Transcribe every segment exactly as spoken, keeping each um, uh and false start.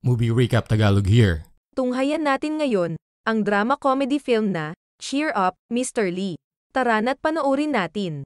Movie Recap Tagalog here. Tunghayan natin ngayon, ang drama-comedy film na, Cheer Up, Mister Lee. Tara na't panoorin natin.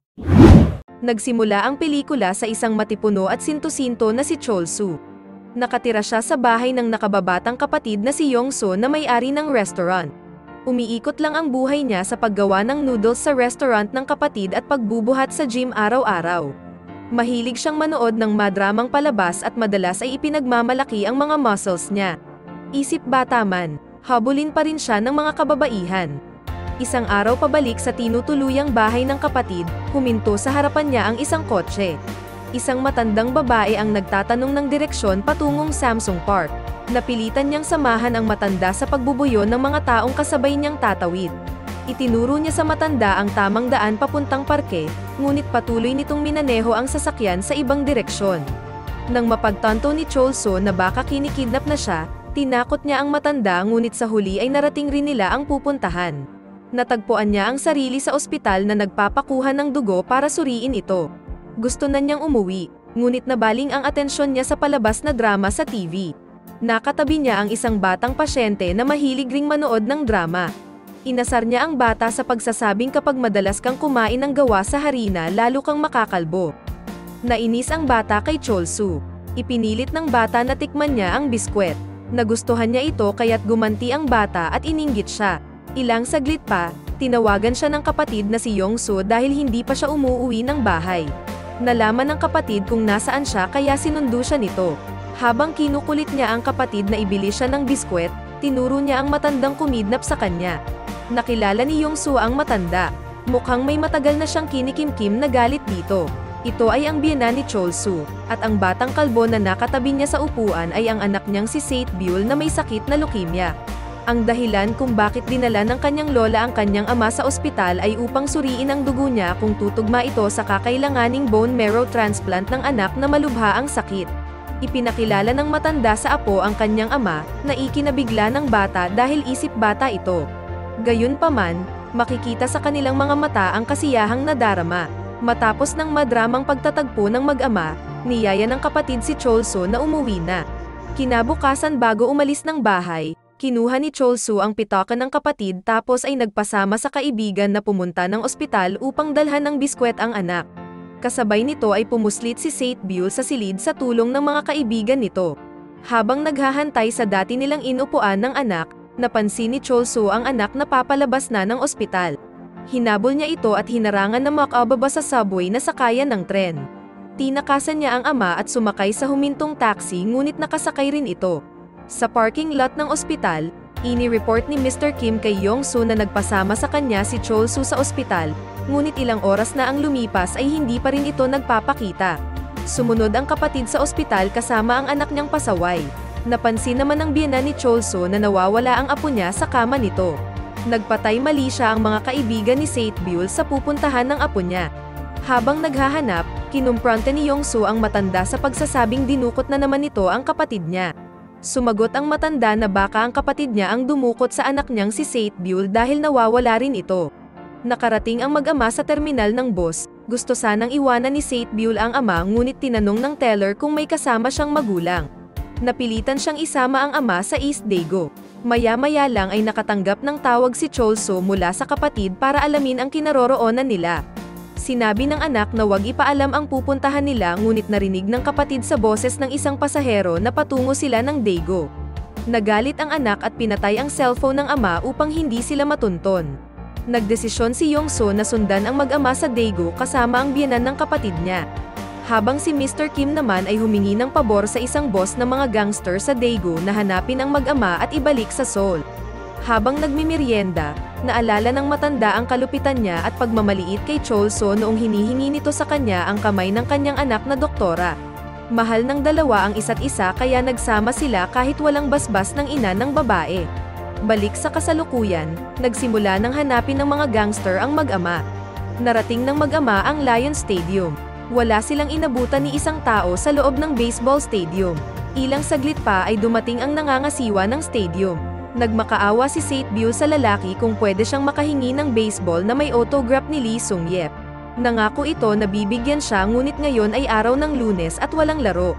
Nagsimula ang pelikula sa isang matipuno at sinto-sinto na si Chol-soo. Nakatira siya sa bahay ng nakababatang kapatid na si Yong-soo na may-ari ng restaurant. Umiikot lang ang buhay niya sa paggawa ng noodles sa restaurant ng kapatid at pagbubuhat sa gym araw-araw. Mahilig siyang manood ng madramang palabas at madalas ay ipinagmamalaki ang mga muscles niya. Isip bata man, habulin pa rin siya ng mga kababaihan. Isang araw pabalik sa tinutuluyang bahay ng kapatid, huminto sa harapan niya ang isang kotse. Isang matandang babae ang nagtatanong ng direksyon patungong Samsung Park. Napilitan niyang samahan ang matanda sa pagbubuyo ng mga taong kasabay niyang tatawid. Itinuro niya sa matanda ang tamang daan papuntang parke, ngunit patuloy nitong minaneho ang sasakyan sa ibang direksyon. Nang mapagtanto ni Chol-soo na baka kinikidnap na siya, tinakot niya ang matanda ngunit sa huli ay narating rin nila ang pupuntahan. Natagpuan niya ang sarili sa ospital na nagpapakuha ng dugo para suriin ito. Gusto na niyang umuwi, ngunit nabaling ang atensyon niya sa palabas na drama sa T V. Nakatabi niya ang isang batang pasyente na mahilig ring manood ng drama. Inasar niya ang bata sa pagsasabing kapag madalas kang kumain ng gawa sa harina lalo kang makakalbo. Nainis ang bata kay Chol-soo. Ipinilit ng bata na tikman niya ang biskwet. Nagustuhan niya ito kaya't gumanti ang bata at ininggit siya. Ilang saglit pa, tinawagan siya ng kapatid na si Yong-soo dahil hindi pa siya umuuwi ng bahay. Nalaman ng kapatid kung nasaan siya kaya sinundo siya nito. Habang kinukulit niya ang kapatid na ibili siya ng biskwet, tinuro niya ang matandang kumidnap sa kanya. Nakilala ni Yong-soo ang matanda. Mukhang may matagal na siyang kinikimkim na galit dito. Ito ay ang biyena ni Chol-soo, at ang batang kalbo na nakatabi niya sa upuan ay ang anak niyang si Sae-byul na may sakit na leukemia. Ang dahilan kung bakit dinala ng kanyang lola ang kanyang ama sa ospital ay upang suriin ang dugo niya kung tutugma ito sa kakailanganing bone marrow transplant ng anak na malubha ang sakit. Ipinakilala ng matanda sa apo ang kanyang ama, na ikinabigla ng bata dahil isip bata ito. Gayunpaman, makikita sa kanilang mga mata ang kasiyahang nadarama. Matapos ng madramang pagtatagpo ng mag-ama, niyaya ng kapatid si Chol-soo na umuwi na. Kinabukasan bago umalis ng bahay, kinuha ni Chol-soo ang pitoka ng kapatid tapos ay nagpasama sa kaibigan na pumunta ng ospital upang dalhan ng biskwet ang anak. Kasabay nito ay pumuslit si Sae-byul sa silid sa tulong ng mga kaibigan nito. Habang naghahantay sa dati nilang inupuan ng anak, napansin ni Chol-soo ang anak na papalabas na ng ospital. Hinabol niya ito at hinarangan na makababa sa subway na sakayan ng tren. Tinakasan niya ang ama at sumakay sa humintong taxi ngunit nakasakay rin ito. Sa parking lot ng ospital, ini-report ni Mister Kim kay Yong-soo na nagpasama sa kanya si Chol-soo sa ospital, ngunit ilang oras na ang lumipas ay hindi pa rin ito nagpapakita. Sumunod ang kapatid sa ospital kasama ang anak niyang pasaway. Napansin naman ng biyena ni Chol-soo na nawawala ang apo niya sa kama nito. Nagpatay mali siya ang mga kaibigan ni Sae-byul sa pupuntahan ng apo niya. Habang naghahanap, kinumpronte ni Yong-soo ang matanda sa pagsasabing dinukot na naman nito ang kapatid niya. Sumagot ang matanda na baka ang kapatid niya ang dumukot sa anak niyang si Sae-byul dahil nawawala rin ito. Nakarating ang mag-ama sa terminal ng bus. Gusto sanang iwanan ni Sae-byul ang ama ngunit tinanong ng teller kung may kasama siyang magulang. Napilitan siyang isama ang ama sa East Dago. Maya-maya lang ay nakatanggap ng tawag si Chol-soo mula sa kapatid para alamin ang kinaroroonan nila. Sinabi ng anak na wag ipaalam ang pupuntahan nila ngunit narinig ng kapatid sa boses ng isang pasahero na patungo sila ng Dago. Nagalit ang anak at pinatay ang cellphone ng ama upang hindi sila matunton. Nagdesisyon si Yong-soo na sundan ang mag-ama sa Dago kasama ang biyenan ng kapatid niya. Habang si Mister Kim naman ay humingi ng pabor sa isang boss ng mga gangster sa Dago na hanapin ang mag-ama at ibalik sa Seoul. Habang nagmimerienda, naalala ng matanda ang kalupitan niya at pagmamaliit kay Chol-soo noong hinihingi nito sa kanya ang kamay ng kanyang anak na doktora. Mahal ng dalawa ang isa't isa kaya nagsama sila kahit walang basbas ng ina ng babae. Balik sa kasalukuyan, nagsimula ng hanapin ng mga gangster ang mag-ama. Narating ng mag-ama ang Lion Stadium. Wala silang inabutan ni isang tao sa loob ng baseball stadium. Ilang saglit pa ay dumating ang nangangasiwa ng stadium. Nagmakaawa si Sae-byul sa lalaki kung pwede siyang makahingi ng baseball na may autograph ni Lee Sung-yep. Nangako ito na bibigyan siya ngunit ngayon ay araw ng Lunes at walang laro.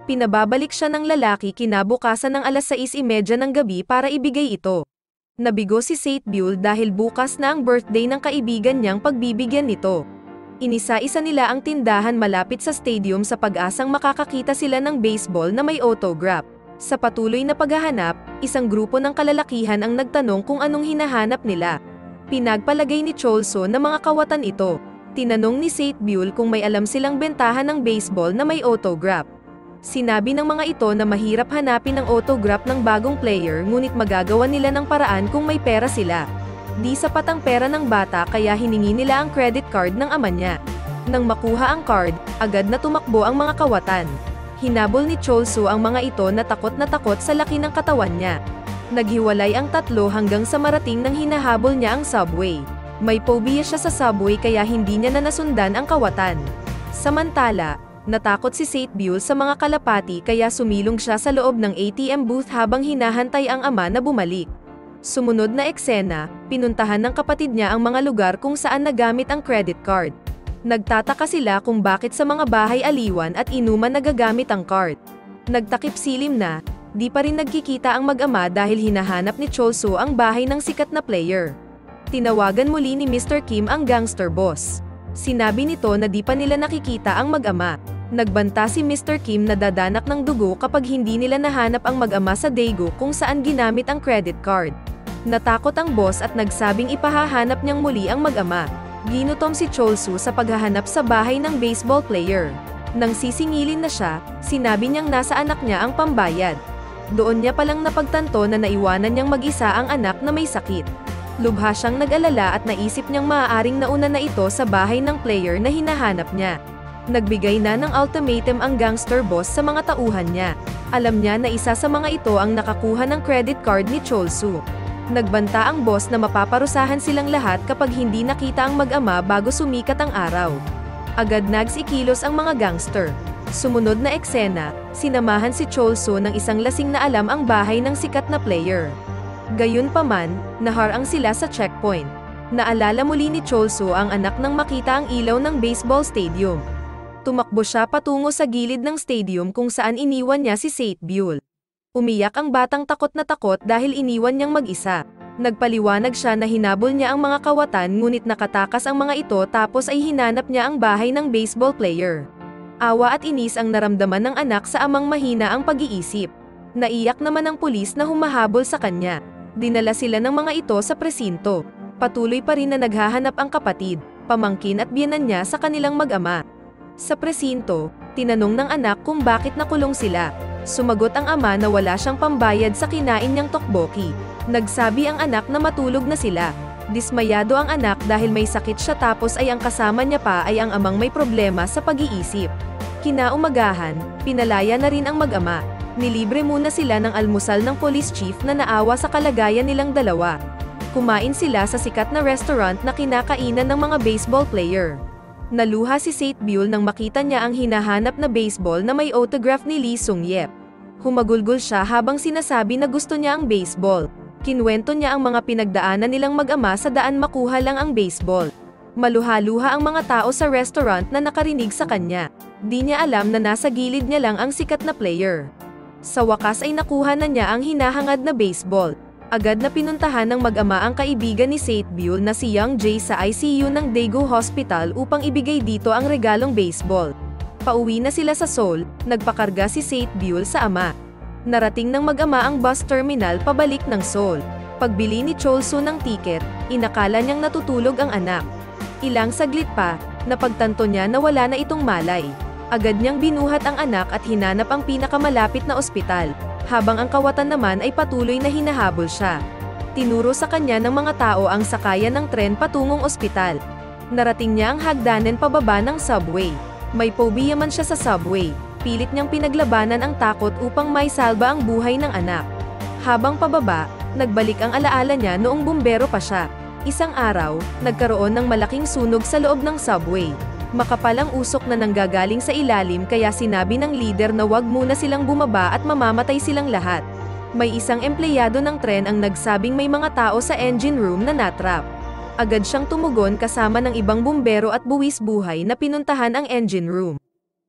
Pinababalik siya ng lalaki kinabukasan ng alas sais trenta ng gabi para ibigay ito. Nabigo si Saint Buell dahil bukas na ang birthday ng kaibigan niyang pagbibigyan nito. Inisa-isa nila ang tindahan malapit sa stadium sa pag-asang makakakita sila ng baseball na may autograph. Sa patuloy na paghahanap, isang grupo ng kalalakihan ang nagtanong kung anong hinahanap nila. Pinagpalagay ni Cholso na mga kawatan ito. Tinanong ni Saint Buell kung may alam silang bentahan ng baseball na may autograph. Sinabi ng mga ito na mahirap hanapin ang autograph ng bagong player ngunit magagawa nila ng paraan kung may pera sila. Di sapat ang pera ng bata kaya hiningi nila ang credit card ng ama niya. Nang makuha ang card, agad na tumakbo ang mga kawatan. Hinabol ni Cholso ang mga ito na takot na takot sa laki ng katawan niya. Naghiwalay ang tatlo hanggang sa marating nang hinahabol niya ang subway. May phobia siya sa subway kaya hindi niya na nasundan ang kawatan. Samantala, natakot si Saint Buell sa mga kalapati kaya sumilong siya sa loob ng A T M booth habang hinahantay ang ama na bumalik. Sumunod na eksena, pinuntahan ng kapatid niya ang mga lugar kung saan nagamit ang credit card. Nagtataka sila kung bakit sa mga bahay aliwan at inuman nagagamit ang card. Nagtakip silim na, di pa rin nagkikita ang mag-ama dahil hinahanap ni Cholso ang bahay ng sikat na player. Tinawagan muli ni Mister Kim ang gangster boss. Sinabi nito na di pa nila nakikita ang mag-ama. Nagbanta si Mister Kim na dadanak ng dugo kapag hindi nila nahanap ang mag-ama sa Daegu kung saan ginamit ang credit card. Natakot ang boss at nagsabing ipahahanap niyang muli ang mag-ama. Ginutom si Cholso sa paghahanap sa bahay ng baseball player. Nang sisingilin na siya, sinabi niyang nasa anak niya ang pambayad. Doon niya palang napagtanto na naiwanan niyang mag-isa ang anak na may sakit. Lubha siyang nag-alala at naisip niyang maaaring nauna na ito sa bahay ng player na hinahanap niya. Nagbigay na ng ultimatum ang gangster boss sa mga tauhan niya. Alam niya na isa sa mga ito ang nakakuha ng credit card ni Cholso. Nagbanta ang boss na mapaparusahan silang lahat kapag hindi nakita ang mag-ama bago sumikat ang araw. Agad nagsikilos ang mga gangster. Sumunod na eksena, sinamahan si Cholso ng isang lasing na alam ang bahay ng sikat na player. Gayunpaman, naharang sila sa checkpoint. Naalala muli ni Cholso ang anak nang makita ang ilaw ng baseball stadium. Tumakbo siya patungo sa gilid ng stadium kung saan iniwan niya si Saint Buell. Umiyak ang batang takot na takot dahil iniwan niyang mag-isa. Nagpaliwanag siya na hinabol niya ang mga kawatan ngunit nakatakas ang mga ito tapos ay hinanap niya ang bahay ng baseball player. Awa at inis ang naramdaman ng anak sa amang mahina ang pag-iisip. Naiyak naman ang pulis na humahabol sa kanya. Dinala sila ng mga ito sa presinto. Patuloy pa rin na naghahanap ang kapatid, pamangkin at biyenan niya sa kanilang mag-ama. Sa presinto, tinanong ng anak kung bakit nakulong sila. Sumagot ang ama na wala siyang pambayad sa kinain niyang tokboki. Nagsabi ang anak na matulog na sila. Dismayado ang anak dahil may sakit siya tapos ay ang kasama niya pa ay ang amang may problema sa pag-iisip. Kinaumagahan, pinalaya na rin ang mag-ama. Nilibre muna sila ng almusal ng police chief na naawa sa kalagayan nilang dalawa. Kumain sila sa sikat na restaurant na kinakainan ng mga baseball player. Naluha si Saint Buell nang makita niya ang hinahanap na baseball na may autograph ni Lee Sung-yep. Humagulgol siya habang sinasabi na gusto niya ang baseball. Kinwento niya ang mga pinagdaanan nilang mag-ama sa daan makuha lang ang baseball. Maluha-luha ang mga tao sa restaurant na nakarinig sa kanya. Di niya alam na nasa gilid niya lang ang sikat na player. Sa wakas ay nakuha na niya ang hinahangad na baseball. Agad na pinuntahan ng mag-ama ang kaibigan ni Saint Buell na si Young Jae sa I C U ng Daegu Hospital upang ibigay dito ang regalong baseball. Pauwi na sila sa Seoul, nagpakarga si Saint Buell sa ama. Narating ng mag-ama ang bus terminal pabalik ng Seoul. Pagbili ni Cholso ng tiket, inakala niyang natutulog ang anak. Ilang saglit pa, napagtanto niya na wala na itong malay. Agad niyang binuhat ang anak at hinanap ang pinakamalapit na ospital. Habang ang kawatan naman ay patuloy na hinahabol siya. Tinuro sa kanya ng mga tao ang sakayan ng tren patungong ospital. Narating niya ang hagdanan pababa ng subway. May phobia man siya sa subway. Pilit niyang pinaglabanan ang takot upang maisalba ang buhay ng anak. Habang pababa, nagbalik ang alaala niya noong bumbero pa siya. Isang araw, nagkaroon ng malaking sunog sa loob ng subway. Makapal ang usok na nanggagaling sa ilalim kaya sinabi ng leader na wag muna silang bumaba at mamamatay silang lahat. May isang empleyado ng tren ang nagsabing may mga tao sa engine room na natrap. Agad siyang tumugon kasama ng ibang bumbero at buwis buhay na pinuntahan ang engine room.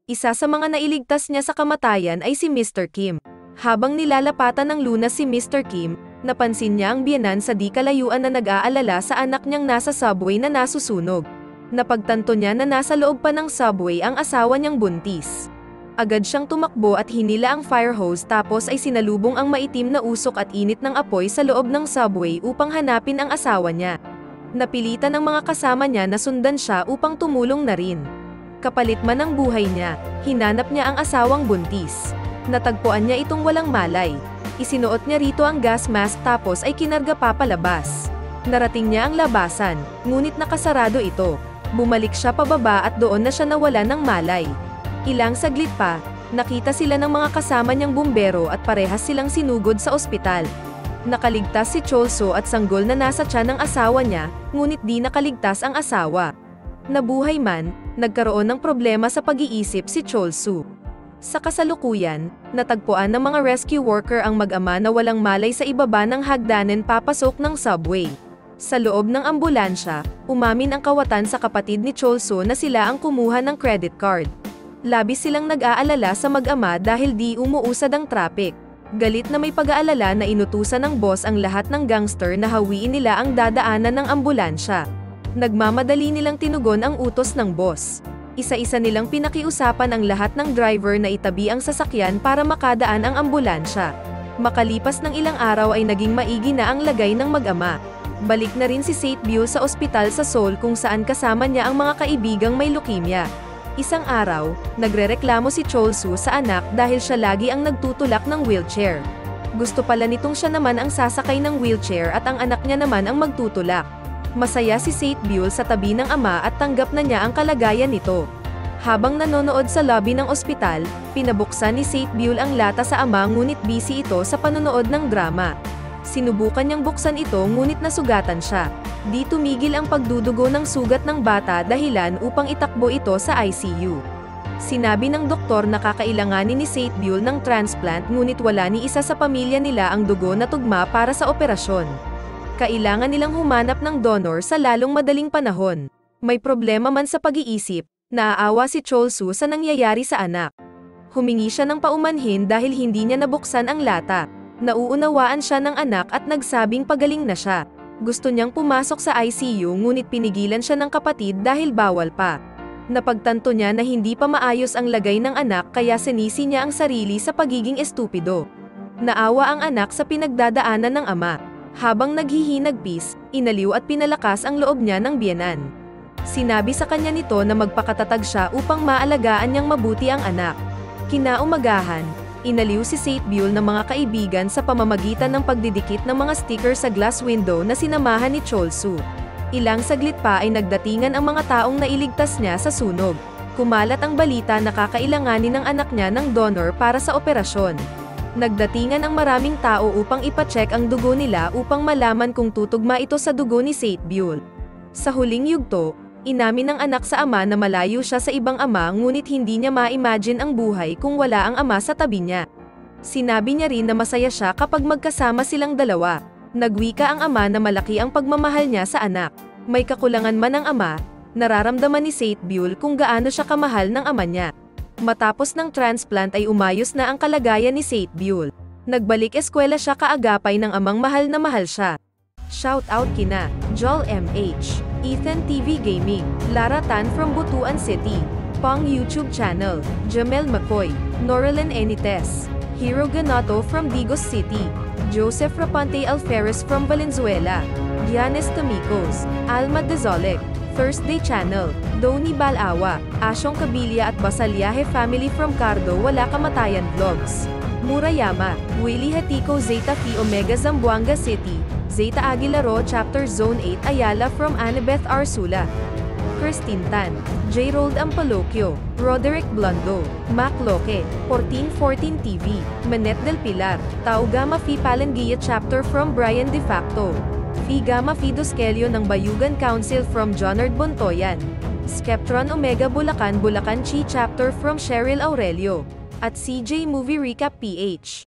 Isa sa mga nailigtas niya sa kamatayan ay si Mister Kim. Habang nilalapatan ng lunas si Mister Kim, napansin niya ang biyenan sa di kalayuan na nag-aalala sa anak niyang nasa subway na nasusunog. Napagtanto niya na nasa loob pa ng subway ang asawa niyang buntis. Agad siyang tumakbo at hinila ang fire hose tapos ay sinalubong ang maitim na usok at init ng apoy sa loob ng subway upang hanapin ang asawa niya. Napilitan ng mga kasama niya na sundan siya upang tumulong na rin. Kapalit man ang buhay niya, hinanap niya ang asawang buntis. Natagpuan niya itong walang malay. Isinuot niya rito ang gas mask tapos ay kinarga papalabas. Narating niya ang labasan, ngunit nakasarado ito. Bumalik siya pababa at doon na siya nawala ng malay. Ilang saglit pa, nakita sila ng mga kasama niyang bumbero at parehas silang sinugod sa ospital. Nakaligtas si Cholso at sanggol na nasa tiyan ng asawa niya, ngunit di nakaligtas ang asawa. Nabuhay man, nagkaroon ng problema sa pag-iisip si Cholso. Sa kasalukuyan, natagpuan ng mga rescue worker ang mag-ama na walang malay sa ibaba ng hagdanan papasok ng subway. Sa loob ng ambulansya, umamin ang kawatan sa kapatid ni Cholso na sila ang kumuha ng credit card. Labis silang nag-aalala sa mag-ama dahil di umuusad ang traffic. Galit na may pag-aalala na inutusan ng boss ang lahat ng gangster na hawiin nila ang dadaanan ng ambulansya. Nagmamadali nilang tinugon ang utos ng boss. Isa-isa nilang pinakiusapan ang lahat ng driver na itabi ang sasakyan para makadaan ang ambulansya. Makalipas ng ilang araw ay naging maigi na ang lagay ng mag-ama. Balik na rin si Saint Beul sa ospital sa Seoul kung saan kasama niya ang mga kaibigang may leukemia. Isang araw, nagrereklamo si Cholso sa anak dahil siya lagi ang nagtutulak ng wheelchair. Gusto pala nitong siya naman ang sasakay ng wheelchair at ang anak niya naman ang magtutulak. Masaya si Saint Beul sa tabi ng ama at tanggap na niya ang kalagayan nito. Habang nanonood sa lobby ng ospital, pinabuksan ni Saint Beul ang lata sa ama ngunit busy ito sa panonood ng drama. Sinubukan niyang buksan ito ngunit nasugatan siya. Di tumigil ang pagdudugo ng sugat ng bata dahilan upang itakbo ito sa I C U. Sinabi ng doktor na kakailanganin ni Saint Beul ng transplant ngunit wala ni isa sa pamilya nila ang dugo na tugma para sa operasyon. Kailangan nilang humanap ng donor sa lalong madaling panahon. May problema man sa pag-iisip, naaawa si Cholso sa nangyayari sa anak. Humingi siya ng paumanhin dahil hindi niya nabuksan ang lata. Nauunawaan siya ng anak at nagsabing pagaling na siya. Gusto niyang pumasok sa I C U ngunit pinigilan siya ng kapatid dahil bawal pa. Napagtanto niya na hindi pa maayos ang lagay ng anak kaya sinisi niya ang sarili sa pagiging estupido. Naawa ang anak sa pinagdadaanan ng ama. Habang naghihinagpis, inaliw at pinalakas ang loob niya ng biyenan. Sinabi sa kanya nito na magpakatatag siya upang maalagaan niyang mabuti ang anak. Kinaumagahan, inaliw si Saint Beul ng mga kaibigan sa pamamagitan ng pagdidikit ng mga sticker sa glass window na sinamahan ni Cholso. Ilang saglit pa ay nagdatingan ang mga taong nailigtas niya sa sunog. Kumalat ang balita na kakailanganin ng anak niya ng donor para sa operasyon. Nagdatingan ang maraming tao upang ipacheck ang dugo nila upang malaman kung tutugma ito sa dugo ni Saint Beul. Sa huling yugto, inamin ng anak sa ama na malayo siya sa ibang ama ngunit hindi niya ma-imagine ang buhay kung wala ang ama sa tabi niya. Sinabi niya rin na masaya siya kapag magkasama silang dalawa. Nagwika ang ama na malaki ang pagmamahal niya sa anak. May kakulangan man ang ama, nararamdaman ni Saint Beul kung gaano siya kamahal ng ama niya. Matapos ng transplant ay umayos na ang kalagayan ni Saint Beul. Nagbalik eskwela siya kaagapay ng amang mahal na mahal siya. Shout out kina Joel M H, Ethan T V Gaming, Lara Tan from Butuan City, Pong YouTube channel, Jamel McCoy, Norelan Enites, Hero Ganato from Digos City, Joseph Rapante Alferez from Valenzuela, Giannis Tamicos, Alma Dezolek, Thursday Channel, Doni Balawa, Asyong Kabilia at Basalyahe Family from Cardo Wala Kamatayan Vlogs, Murayama, Willie Hatiko Zeta Phi Omega Zamboanga City, Zeta Aguilaro Chapter Zone eight Ayala from Annabeth Arsula, Christine Tan, J. Rold Ampalokyo, Roderick Blondo, Mac Loque, fourteen fourteen T V, Manet del Pilar, Tau Gamma Phi Palangia Chapter from Brian De Facto, Phi Gamma Phi Doskelyo ng Bayugan Council from Jonard Bontoyan, Skeptron Omega Bulacan Bulacan Chi Chapter from Cheryl Aurelio, at C J Movie Recap P H.